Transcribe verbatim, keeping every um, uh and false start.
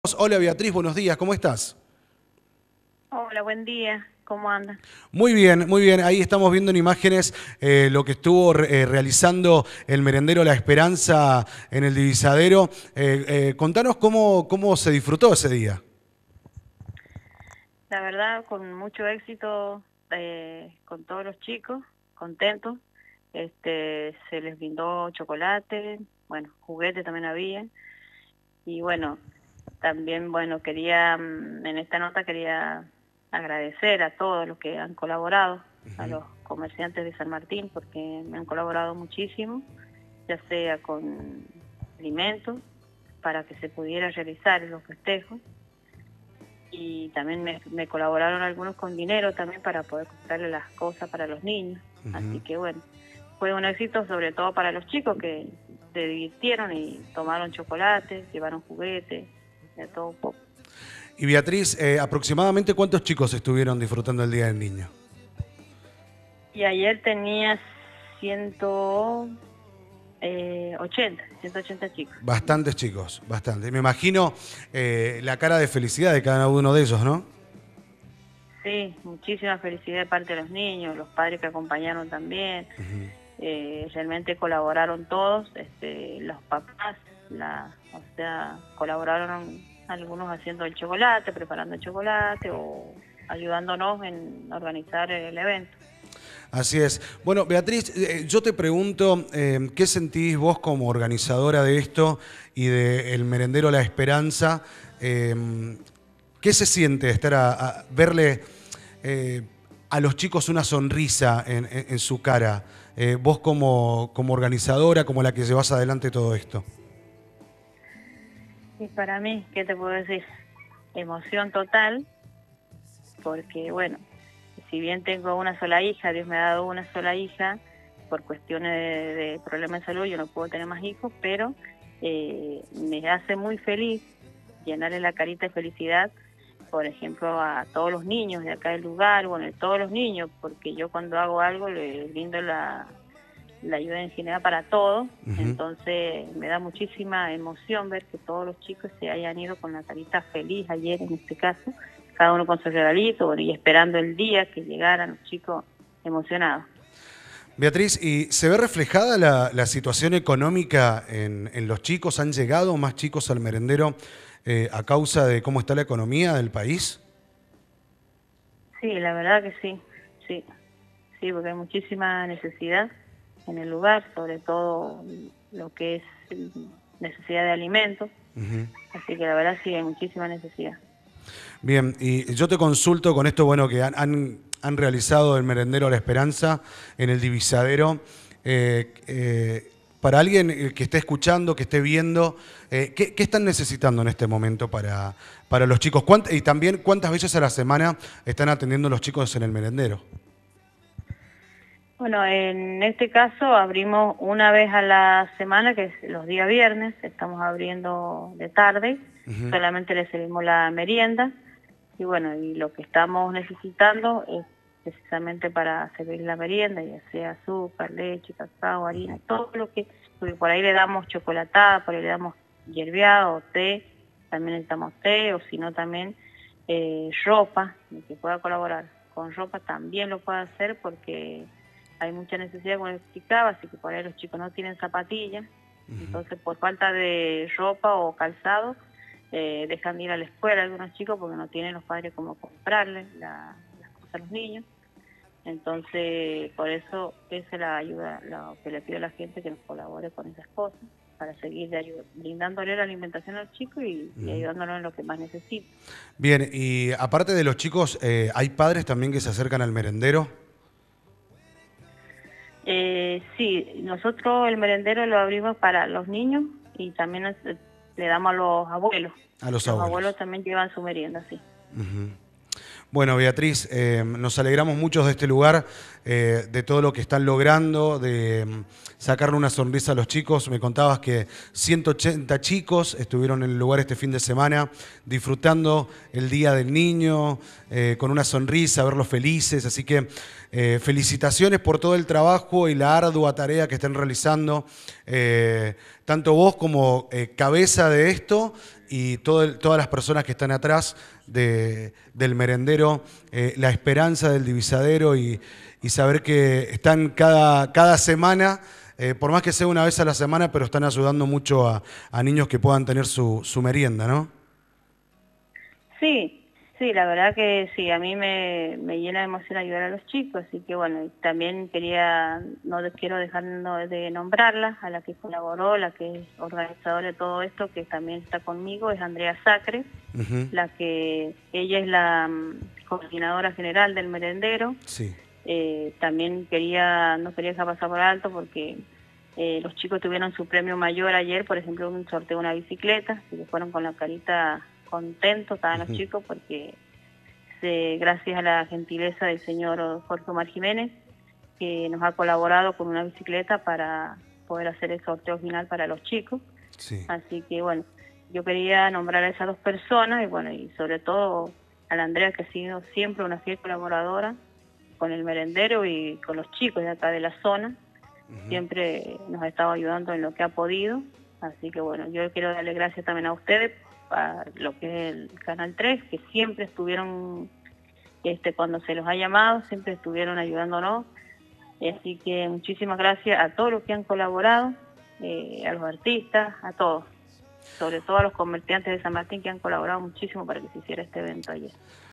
Hola Beatriz, buenos días, ¿cómo estás? Hola, buen día. ¿Cómo anda? Muy bien, muy bien. Ahí estamos viendo en imágenes eh, lo que estuvo re- eh, realizando el merendero La Esperanza en el Divisadero. Eh, eh, contanos cómo, cómo se disfrutó ese día. La verdad, con mucho éxito, eh, con todos los chicos, contentos. Este, se les brindó chocolate, bueno, juguetes también había. Y bueno, también, bueno, quería, mm, en esta nota quería agradecer a todos los que han colaborado, a los comerciantes de San Martín, porque me han colaborado muchísimo, ya sea con alimentos, para que se pudiera realizar los festejos. Y también me, me colaboraron algunos con dinero también para poder comprarle las cosas para los niños. Así Ujú. que bueno, fue un éxito sobre todo para los chicos que se divirtieron y tomaron chocolate, llevaron juguetes, de todo un poco. Y Beatriz, eh, aproximadamente ¿cuántos chicos estuvieron disfrutando el Día del Niño? Y ayer tenía ciento ochenta, ciento ochenta chicos. Bastantes chicos, bastante. Me imagino eh, la cara de felicidad de cada uno de ellos, ¿no? Sí, muchísima felicidad de parte de los niños, los padres que acompañaron también. Eh, realmente colaboraron todos, este, los papás, la, o sea, colaboraron algunos haciendo el chocolate, preparando el chocolate o ayudándonos en organizar el evento. Así es. Bueno, Beatriz, eh, yo te pregunto, eh, ¿qué sentís vos como organizadora de esto y del merendero La Esperanza? Eh, ¿Qué se siente estar a, a verle eh, a los chicos una sonrisa en, en- en su cara? Eh, vos como, como organizadora, como la que llevas adelante todo esto. Y para mí, ¿qué te puedo decir? Emoción total, porque bueno, si bien tengo una sola hija, Dios me ha dado una sola hija, por cuestiones de, de problemas de salud yo no puedo tener más hijos, pero eh, me hace muy feliz llenarle la carita de felicidad, por ejemplo, a todos los niños de acá del lugar, bueno, de todos los niños, porque yo cuando hago algo le brindo la, la ayuda en general para todos, Ujú. entonces me da muchísima emoción ver que todos los chicos se hayan ido con la carita feliz ayer en este caso, cada uno con su regalito, bueno, y esperando el día que llegaran los chicos emocionados. Beatriz, ¿y se ve reflejada la, la situación económica en, en los chicos? ¿Han llegado más chicos al merendero eh, a causa de cómo está la economía del país? Sí, la verdad que sí, sí, sí, porque hay muchísima necesidad en el lugar, sobre todo lo que es necesidad de alimentos, Ujú. así que la verdad sí hay muchísima necesidad. Bien, y yo te consulto con esto, bueno, que han, han- han realizado el merendero La Esperanza en el Divisadero. Eh, eh, para alguien eh, que esté escuchando, que esté viendo, eh, ¿qué, qué están necesitando en este momento para, para los chicos? ¿Cuánt- y también, ¿cuántas veces a la semana están atendiendo los chicos en el merendero? Bueno, en este caso abrimos una vez a la semana, que es los días viernes, estamos abriendo de tarde, Ujú. solamente le servimos la merienda y bueno, y lo que estamos necesitando es precisamente para servir la merienda, ya sea azúcar, leche, cacao, harina, todo lo que, porque por ahí le damos chocolatada, por ahí le damos hierbeado, té, también necesitamos té, o si no también eh, ropa, el que pueda colaborar con ropa también lo puede hacer porque hay mucha necesidad, como les explicaba, así que por ahí los chicos no tienen zapatillas, entonces por falta de ropa o calzado, eh, dejan de ir a la escuela algunos chicos porque no tienen los padres como comprarles la, las cosas a los niños, entonces por eso esa es la ayuda, lo que le pido a la gente que nos colabore con esas cosas, para seguir de ayuda, brindándole la alimentación a los chicos y, y ayudándolos en lo que más necesitan. Bien, y aparte de los chicos, eh, ¿hay padres también que se acercan al merendero? Eh, sí, nosotros el merendero lo abrimos para los niños y también eh, le damos a los abuelos. A los Los abuelos abuelos. también llevan su merienda, sí. Ujú. Bueno, Beatriz, eh, nos alegramos mucho de este lugar, eh, de todo lo que están logrando, de mm, sacarle una sonrisa a los chicos. Me contabas que ciento ochenta chicos estuvieron en el lugar este fin de semana disfrutando el Día del Niño, eh, con una sonrisa, verlos felices. Así que eh, felicitaciones por todo el trabajo y la ardua tarea que están realizando, eh, tanto vos como eh, cabeza de esto y todo el- todas las personas que están atrás de- del merendero, eh, la esperanza del divisadero y, y saber que están cada, cada semana, eh, por más que sea una vez a la semana, pero están ayudando mucho a, a niños que puedan tener su, su merienda, ¿no? Sí, sí, la verdad que sí, a mí me, me llena de emoción ayudar a los chicos, así que bueno, y también quería, no de- quiero dejar no- de nombrarla, a la que colaboró, la que es organizadora de todo esto, que también está conmigo, es Andrea Sacre, Ujú. la que, ella es la mm, coordinadora general del merendero. Sí. Eh, también quería, no quería dejar pasar por alto porque eh, los chicos tuvieron su premio mayor ayer, por ejemplo, un sorteo de una bicicleta, y que fueron con la carita contentos, estaban los Ujú. chicos, porque se, gracias a la gentileza del señor Jorge Omar Jiménez, que nos ha colaborado con una bicicleta para poder hacer el sorteo final para los chicos. Sí. Así que bueno, yo quería nombrar a esas dos personas y bueno, y sobre todo a la Andrea, que ha sido siempre una fiel colaboradora con el merendero y con los chicos de acá de la zona. Ujú. Siempre nos ha estado ayudando en lo que ha podido. Así que bueno, yo quiero darle gracias también a ustedes, a lo que es el Canal tres, que siempre estuvieron, este, cuando se los ha llamado, siempre estuvieron ayudándonos. Así que muchísimas gracias a todos los que han colaborado, eh, a los artistas, a todos, sobre todo a los comerciantes de San Martín, que han colaborado muchísimo para que se hiciera este evento ayer.